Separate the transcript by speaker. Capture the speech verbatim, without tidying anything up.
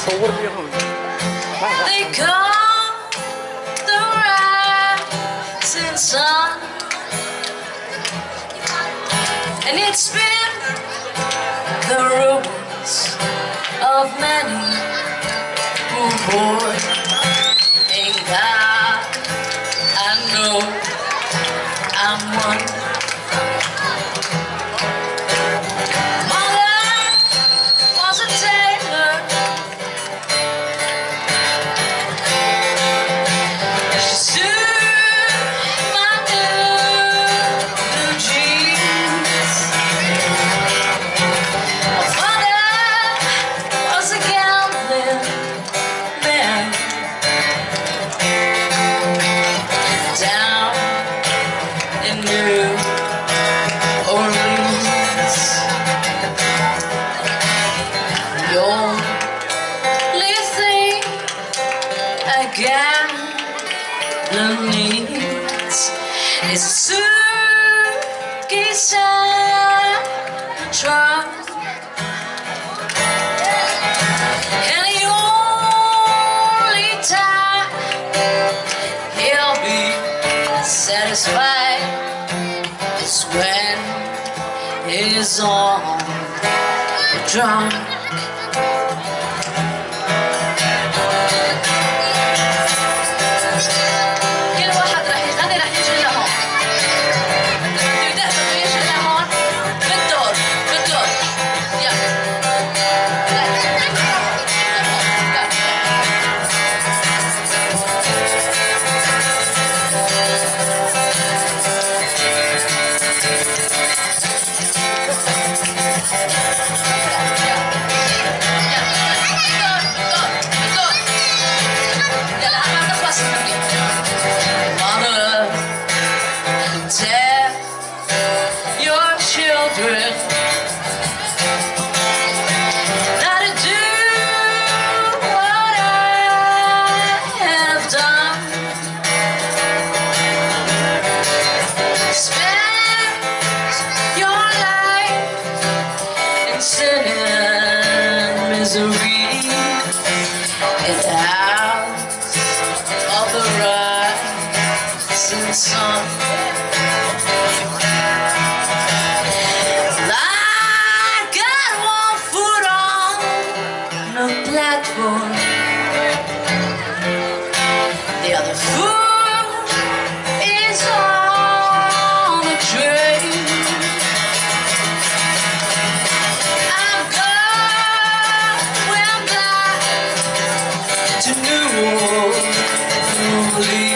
Speaker 1: They call the rising sun, and it's been the ruins of many who bore. And God, I know I'm one. Mother was a tailor. She sewed my new blue jeans. My father was a gambling man down in New Orleans. The only thing a gambler needs is a suitcase and a trunk, and the only time he'll be satisfied is when he's on the drunk. كل واحد رح يغني رح يجي لهون. بده يدق بده يجي لهون بالدور بالدور. يلا. Tell your children not to do what I have done. Spend your life in sin and misery, and out of the rising sun. Platform. The other foot is on the train. I'm going back to New Orleans.